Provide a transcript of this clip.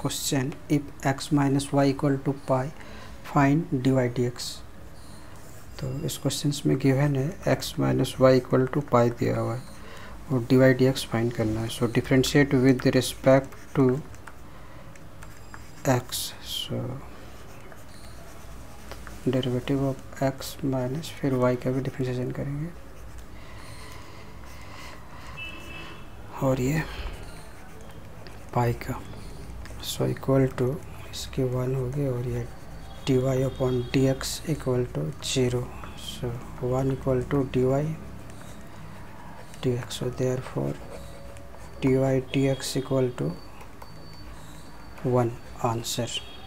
Question if x minus y equal to pi find dy dx। तो इस question में given है x minus y equal to pi दिया हुआ है और dy dx फाइंड करना है। So differentiate with respect to x। So derivative of x minus फिर y का भी डिफ्रेंशिएशन करेंगे और ये पाई का। सो इक्वल टू इसके 1 हो गए और ये dy upon dx equal to 0। So 1 equal to dy dx। So therefore dy dx equal to 1 answer.